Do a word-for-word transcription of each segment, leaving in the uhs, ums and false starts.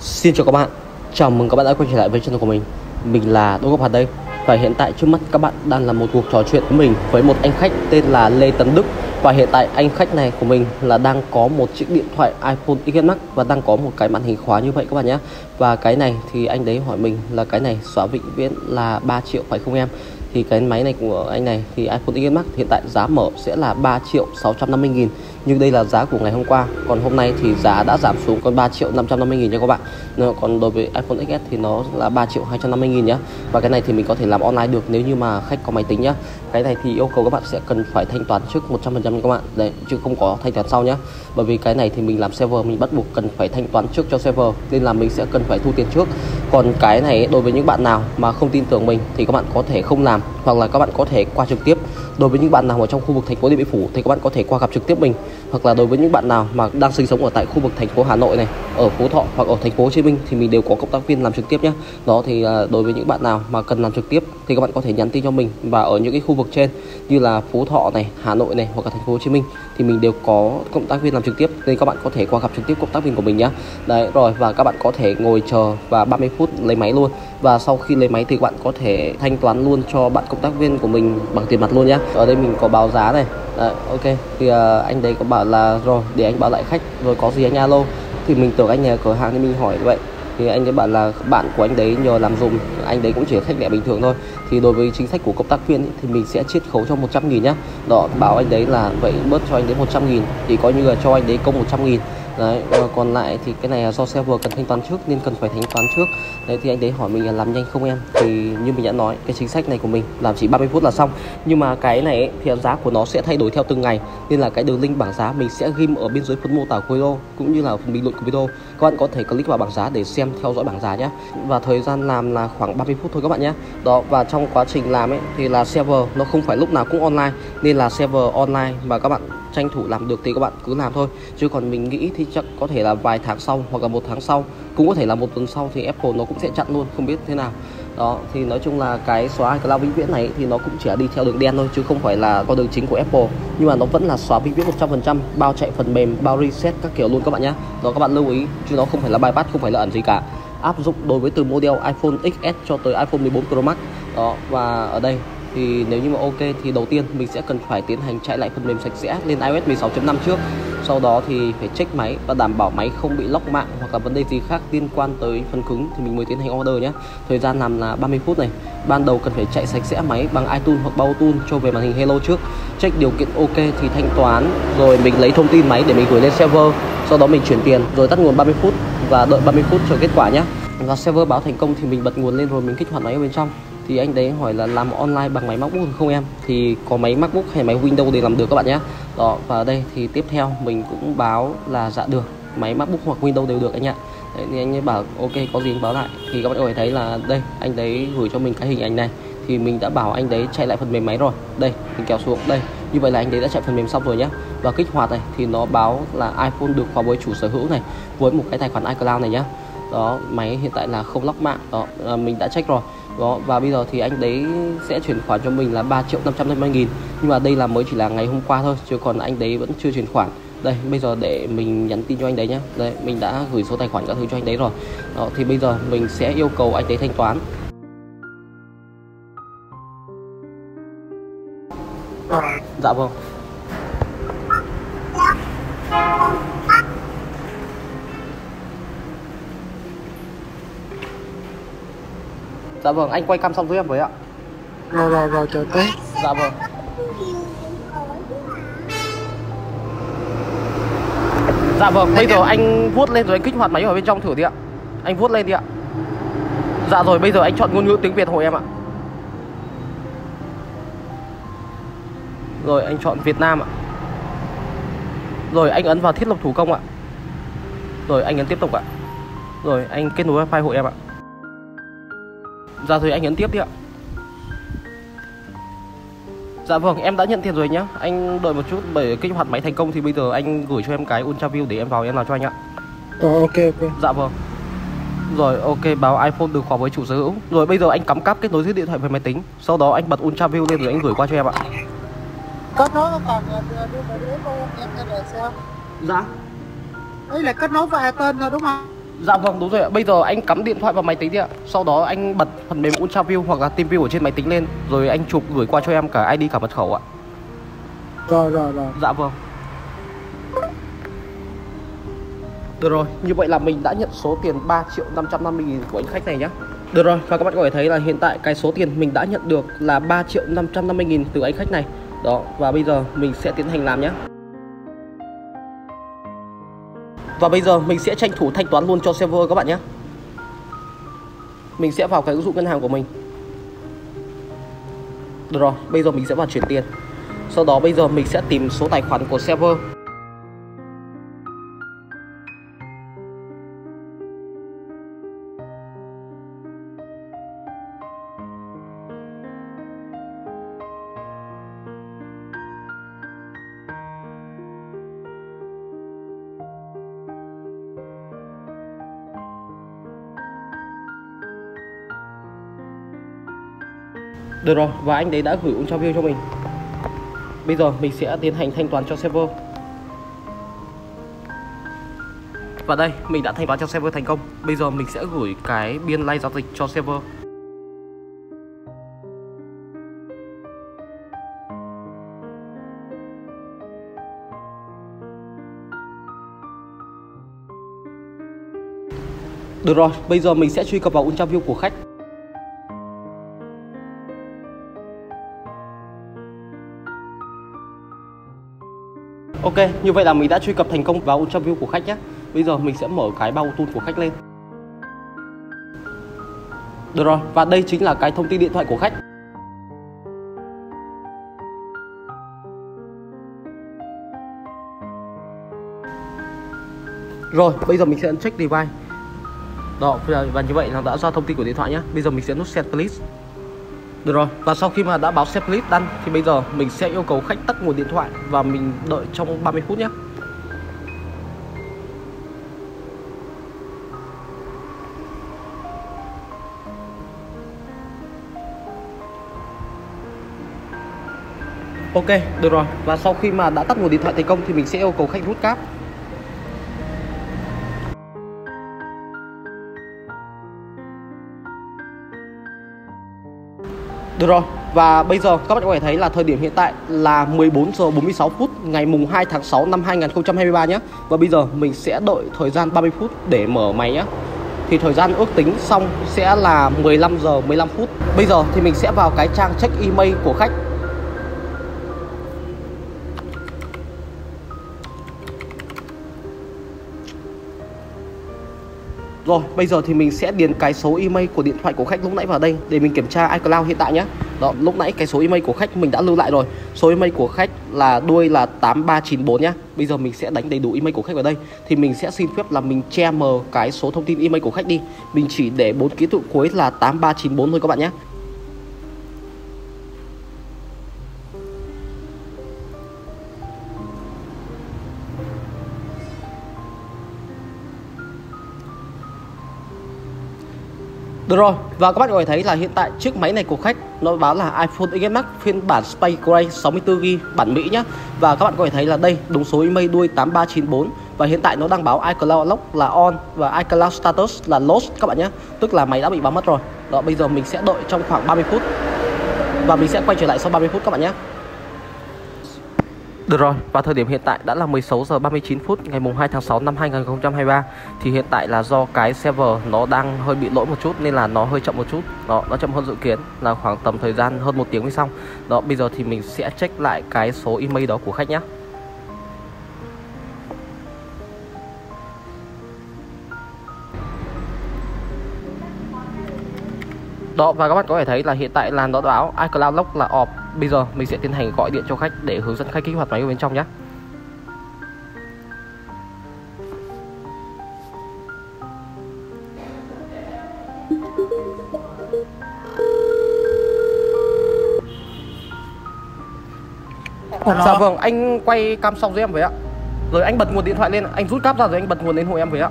Xin chào các bạn, chào mừng các bạn đã quay trở lại với channel của mình. Mình là Đỗ Ngọc Hạt đây. Và hiện tại trước mắt các bạn đang là một cuộc trò chuyện với mình với một anh khách tên là Lê Tấn Đức. Và hiện tại anh khách này của mình là đang có một chiếc điện thoại iPhone ích ét Max và đang có một cái màn hình khóa như vậy các bạn nhé. Và cái này thì anh đấy hỏi mình là cái này xóa vĩnh viễn là ba triệu phải không em? Thì cái máy này của anh này thì iPhone ích ét Max hiện tại giá mở sẽ là ba triệu sáu trăm năm mươi nghìn. Nhưng đây là giá của ngày hôm qua. Còn hôm nay thì giá đã giảm xuống còn ba triệu năm trăm năm mươi nghìn nha các bạn. Còn đối với iPhone ích ét thì nó là ba triệu hai trăm năm mươi nghìn nhá. Và cái này thì mình có thể làm online được nếu như mà khách có máy tính nhá. Cái này thì yêu cầu các bạn sẽ cần phải thanh toán trước một trăm phần trăm nha các bạn. Đấy, chứ không có thanh toán sau nhá. Bởi vì cái này thì mình làm server, mình bắt buộc cần phải thanh toán trước cho server, nên là mình sẽ cần phải thu tiền trước. Còn cái này đối với những bạn nào mà không tin tưởng mình thì các bạn có thể không làm, hoặc là các bạn có thể qua trực tiếp. Đối với những bạn nào ở trong khu vực thành phố Điện Biên Phủ thì các bạn có thể qua gặp trực tiếp mình, hoặc là đối với những bạn nào mà đang sinh sống ở tại khu vực thành phố Hà Nội này, ở Phú Thọ hoặc ở thành phố Hồ Chí Minh thì mình đều có cộng tác viên làm trực tiếp nhé. Đó thì đối với những bạn nào mà cần làm trực tiếp thì các bạn có thể nhắn tin cho mình, và ở những cái khu vực trên như là Phú Thọ này, Hà Nội này hoặc là thành phố Hồ Chí Minh thì mình đều có cộng tác viên làm trực tiếp, nên các bạn có thể qua gặp trực tiếp cộng tác viên của mình nhé. Đấy rồi, và các bạn có thể ngồi chờ và ba mươi phút lấy máy luôn, và sau khi lấy máy thì các bạn có thể thanh toán luôn cho bạn cộng tác viên của mình bằng tiền mặt luôn nhé. Ở đây mình có báo giá này. Đấy, ok thì uh, anh đấy có bảo là rồi để anh báo lại khách, rồi có gì anh alo. Thì mình tưởng anh nhà cửa hàng nên mình hỏi vậy, thì anh ấy bảo là bạn của anh đấy nhờ làm dùm, anh đấy cũng chỉ khách lẻ bình thường thôi. Thì đối với chính sách của cộng tác viên ý, thì mình sẽ chiết khấu cho một trăm nghìn nhá. Đó, bảo anh đấy là vậy bớt cho anh đấy một trăm nghìn thì coi như là cho anh đấy công một trăm nghìn. Đấy, còn lại thì cái này là do server cần thanh toán trước nên cần phải thanh toán trước. Đấy thì anh đấy hỏi mình là làm nhanh không em? Thì như mình đã nói, cái chính sách này của mình làm chỉ ba mươi phút là xong. Nhưng mà cái này ấy, thì giá của nó sẽ thay đổi theo từng ngày, nên là cái đường link bảng giá mình sẽ ghim ở bên dưới phần mô tả của video cũng như là phần bình luận của video. Các bạn có thể click vào bảng giá để xem theo dõi bảng giá nhé. Và thời gian làm là khoảng ba mươi phút thôi các bạn nhé. Đó, và trong quá trình làm ấy thì là server nó không phải lúc nào cũng online, nên là server online mà các bạn tranh thủ làm được thì các bạn cứ làm thôi. Chứ còn mình nghĩ thì chắc có thể là vài tháng sau hoặc là một tháng sau, cũng có thể là một tuần sau thì Apple nó cũng sẽ chặn luôn, không biết thế nào. Đó thì nói chung là cái xóa iCloud vĩnh viễn này thì nó cũng chỉ là đi theo đường đen thôi, chứ không phải là con đường chính của Apple. Nhưng mà nó vẫn là xóa vĩnh viễn một trăm phần trăm, bao chạy phần mềm, bao reset các kiểu luôn các bạn nhé. Đó, các bạn lưu ý, chứ nó không phải là bypass, không phải là ẩn gì cả. Áp dụng đối với từ model iPhone ích ét cho tới iPhone mười bốn Pro Max. Đó, và ở đây thì nếu như mà ok thì đầu tiên mình sẽ cần phải tiến hành chạy lại phần mềm sạch sẽ lên iOS mười sáu chấm năm trước. Sau đó thì phải check máy và đảm bảo máy không bị lock mạng hoặc là vấn đề gì khác liên quan tới phần cứng thì mình mới tiến hành order nhé. Thời gian làm là ba mươi phút này. Ban đầu cần phải chạy sạch sẽ máy bằng iTunes hoặc Baotune cho về màn hình Hello trước. Check điều kiện ok thì thanh toán, rồi mình lấy thông tin máy để mình gửi lên server. Sau đó mình chuyển tiền rồi tắt nguồn ba mươi phút và đợi ba mươi phút chờ kết quả nhé. Và server báo thành công thì mình bật nguồn lên rồi mình kích hoạt máy ở bên trong. Thì anh đấy hỏi là làm online bằng máy MacBook không em? Thì có máy MacBook hay máy Windows để làm được các bạn nhé. Đó, và ở đây thì tiếp theo mình cũng báo là dạ được, máy MacBook hoặc Windows đều được anh ạ. Đấy, thì anh ấy bảo ok, có gì anh báo lại. Thì các bạn có thể thấy là đây, anh đấy gửi cho mình cái hình ảnh này. Thì mình đã bảo anh đấy chạy lại phần mềm máy rồi. Đây, mình kéo xuống đây. Như vậy là anh đấy đã chạy phần mềm xong rồi nhé. Và kích hoạt này thì nó báo là iPhone được khóa với chủ sở hữu này, với một cái tài khoản iCloud này nhé. Đó, máy hiện tại là không lock mạng. Đó, à, mình đã check rồi. Đó, và bây giờ thì anh đấy sẽ chuyển khoản cho mình là ba triệu năm trăm năm mươi nghìn. Nhưng mà đây là mới chỉ là ngày hôm qua thôi, chứ còn anh đấy vẫn chưa chuyển khoản. Đây, bây giờ để mình nhắn tin cho anh đấy nhé. Đây, mình đã gửi số tài khoản các thứ cho anh đấy rồi. Đó, thì bây giờ mình sẽ yêu cầu anh đấy thanh toán. Dạ vâng. Dạ vâng, anh quay cam xong giúp em với ạ. Rồi rồi rồi, chờ tí. Dạ vâng. Dạ vâng, bây giờ anh vuốt lên rồi anh kích hoạt máy ở bên trong thử đi ạ. Anh vuốt lên đi ạ. Dạ rồi, bây giờ anh chọn ngôn ngữ tiếng Việt hộ em ạ. Rồi anh chọn Việt Nam ạ. Rồi anh ấn vào thiết lập thủ công ạ. Rồi anh ấn tiếp tục ạ. Rồi anh kết nối wifi hộ em ạ. Dạ rồi anh ấn tiếp đi ạ. Dạ vâng, em đã nhận tiền rồi nhá. Anh đợi một chút, bởi kích hoạt máy thành công thì bây giờ anh gửi cho em cái UltraView để em vào em làm cho anh ạ. Ờ, ok ok. Dạ vâng. Rồi ok, báo iPhone được khóa với chủ sở hữu. Rồi bây giờ anh cắm cáp kết nối giữa điện thoại với máy tính. Sau đó anh bật UltraView lên rồi anh gửi qua cho em ạ. Kết nối còn đưa bài đếm không em, em là sao? Dạ. Đấy là kết nối với tên thôi đúng không? Dạ vâng, đúng rồi ạ. Bây giờ anh cắm điện thoại vào máy tính đi ạ. Sau đó anh bật phần mềm UltraView hoặc là TeamView ở trên máy tính lên, rồi anh chụp gửi qua cho em cả i đê cả mật khẩu ạ. Rồi rồi rồi. Dạ vâng. Được rồi, như vậy là mình đã nhận số tiền ba triệu năm trăm năm mươi nghìn của anh khách này nhé. Được rồi, và các bạn có thể thấy là hiện tại cái số tiền mình đã nhận được là ba triệu năm trăm năm mươi nghìn từ anh khách này. Đó, và bây giờ mình sẽ tiến hành làm nhé. Và bây giờ mình sẽ tranh thủ thanh toán luôn cho server các bạn nhé. Mình sẽ vào cái ứng dụng ngân hàng của mình. Được rồi, bây giờ mình sẽ vào chuyển tiền. Sau đó bây giờ mình sẽ tìm số tài khoản của server. Được rồi, và anh đấy đã gửi UltraView cho mình. Bây giờ mình sẽ tiến hành thanh toán cho server. Và đây, mình đã thanh toán cho server thành công. Bây giờ mình sẽ gửi cái biên lai giao dịch cho server. Được rồi, bây giờ mình sẽ truy cập vào UltraView của khách. Ok, như vậy là mình đã truy cập thành công vào UltraView của khách nhé. Bây giờ mình sẽ mở cái bao tool của khách lên. Được rồi, và đây chính là cái thông tin điện thoại của khách. Rồi, bây giờ mình sẽ ấn check device. Đó, và như vậy là đã ra thông tin của điện thoại nhé. Bây giờ mình sẽ nút set list. Được rồi, và sau khi mà đã báo set list done thì bây giờ mình sẽ yêu cầu khách tắt nguồn điện thoại và mình đợi trong ba mươi phút nhé. Ok, được rồi. Và sau khi mà đã tắt nguồn điện thoại thành công thì mình sẽ yêu cầu khách rút cáp. Được rồi, và bây giờ các bạn có thể thấy là thời điểm hiện tại là mười bốn giờ bốn mươi sáu phút ngày mùng hai tháng sáu năm hai nghìn không trăm hai mươi ba nhé. Và bây giờ mình sẽ đợi thời gian ba mươi phút để mở máy nhé. Thì thời gian ước tính xong sẽ là mười lăm giờ mười lăm phút. Bây giờ thì mình sẽ vào cái trang check email của khách. Rồi, bây giờ thì mình sẽ điền cái số email của điện thoại của khách lúc nãy vào đây để mình kiểm tra iCloud hiện tại nhé. Đó, lúc nãy cái số email của khách mình đã lưu lại rồi. Số email của khách là đuôi là tám ba chín bốn nhé. Bây giờ mình sẽ đánh đầy đủ email của khách vào đây. Thì mình sẽ xin phép là mình che mờ cái số thông tin email của khách đi. Mình chỉ để bốn ký tự cuối là tám ba chín bốn thôi các bạn nhé. Được rồi, và các bạn có thể thấy là hiện tại chiếc máy này của khách nó báo là iPhone ích ét Max phiên bản Space Gray sáu mươi tư gi ga bai bản Mỹ nhé. Và các bạn có thể thấy là đây đúng số email đuôi tám ba chín bốn. Và hiện tại nó đang báo iCloud Lock là on và iCloud Status là lost các bạn nhé. Tức là máy đã bị báo mất rồi. Đó, bây giờ mình sẽ đợi trong khoảng ba mươi phút. Và mình sẽ quay trở lại sau ba mươi phút các bạn nhé. Được rồi, và thời điểm hiện tại đã là mười sáu giờ ba mươi chín phút ngày mùng hai tháng sáu năm hai nghìn không trăm hai mươi ba. Thì hiện tại là do cái server nó đang hơi bị lỗi một chút nên là nó hơi chậm một chút. Đó, nó chậm hơn dự kiến là khoảng tầm thời gian hơn một tiếng mới xong. Đó, bây giờ thì mình sẽ check lại cái số email đó của khách nhé. Đó, và các bạn có thể thấy là hiện tại là nó báo iCloud Lock là off. Bây giờ mình sẽ tiến hành gọi điện cho khách để hướng dẫn khách kích hoạt máy ở bên trong nhé. Dạ vâng, anh quay cam xong với em với ạ. Rồi anh bật nguồn điện thoại lên, anh rút cáp ra rồi anh bật nguồn đến hộ em với ạ.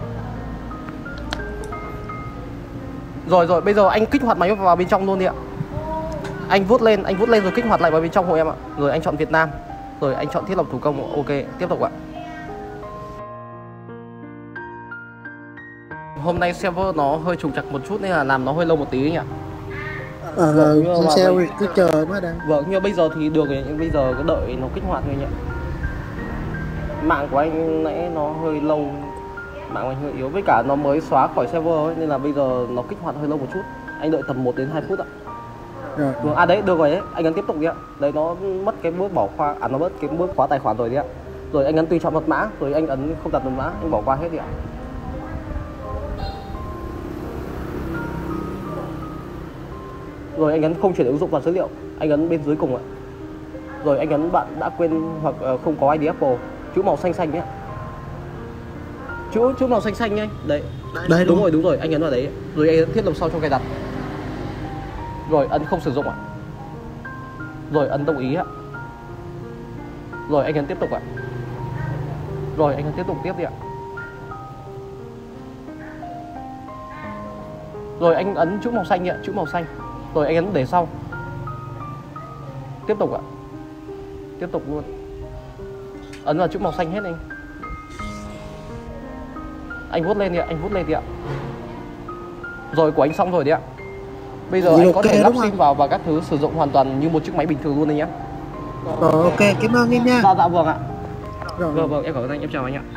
Rồi rồi, bây giờ anh kích hoạt máy vào bên trong luôn đi ạ. Anh vuốt lên, anh vuốt lên rồi kích hoạt lại vào bên trong hộ em ạ. Rồi anh chọn Việt Nam. Rồi anh chọn thiết lập thủ công. Ok, tiếp tục ạ. hôm nay server nó hơi trục trặc một chút nên là làm nó hơi lâu một tí ấy nhỉ. Ờ, Vâng, ờ, nhưng mà xe vậy- cứ chờ mới đang. Vâng, nhưng mà bây giờ thì được rồi, nhưng bây giờ cái đợi nó kích hoạt thôi nhỉ. Mạng của anh nãy nó hơi lâu, mạng của anh hơi yếu, với cả nó mới xóa khỏi server ấy, nên là bây giờ nó kích hoạt hơi lâu một chút. Anh đợi tầm một đến hai phút ạ. Rồi. Vâng, à đấy, được rồi đấy, anh ấn tiếp tục đi ạ. Đấy, nó mất cái bước bỏ khóa, à nó mất cái bước khóa tài khoản rồi đi ạ. Rồi anh ấn tùy chọn mật mã, rồi anh ấn không đặt mật mã, anh bỏ qua hết đi ạ. Rồi anh ấn không chuyển ứng dụng vào dữ liệu, anh ấn bên dưới cùng ạ. Rồi anh ấn bạn đã quên hoặc ờ, không có i đê Apple, chữ màu xanh xanh nhé. Chữ chữ màu xanh xanh nhé. Đấy. Đây Đúng rồi, đúng rồi, anh ấn vào đấy. Rồi anh ấn thiết lập sau cho cài đặt. Rồi ấn không sử dụng ạ. Rồi ấn đồng ý ạ. Rồi anh ấn tiếp tục ạ. Rồi anh ấn tiếp tục tiếp đi ạ. Rồi anh ấn chữ màu xanh ạ, chữ màu xanh. Rồi anh ấn để sau. Tiếp tục ạ. Tiếp tục luôn. Ấn vào chữ màu xanh hết anh. Anh vuốt lên đi ạ, anh vuốt lên đi ạ. Rồi của anh xong rồi đấy ạ. Bây giờ Vậy anh ok có thể lắp đúng không? sim vào và các thứ sử dụng hoàn toàn như một chiếc máy bình thường luôn đấy nhá. Rồi ok, cảm ơn em nha. Dạ dạ vâng ạ. Rồi. Vâng vâng, em cảm ơn anh, em chào anh ạ.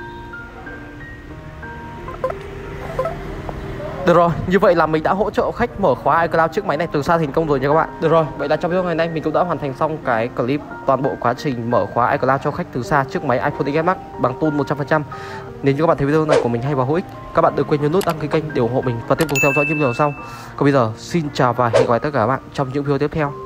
Được rồi, như vậy là mình đã hỗ trợ khách mở khóa iCloud chiếc máy này từ xa thành công rồi nha các bạn. Được rồi, vậy là trong video ngày nay mình cũng đã hoàn thành xong cái clip toàn bộ quá trình mở khóa iCloud cho khách từ xa chiếc máy iPhone ích ét Max bằng tool một trăm phần trăm. Nếu như các bạn thấy video này của mình hay và hữu ích, các bạn đừng quên nhấn nút đăng ký kênh để ủng hộ mình và tiếp tục theo dõi những video sau. Còn bây giờ, xin chào và hẹn gặp lại tất cả các bạn trong những video tiếp theo.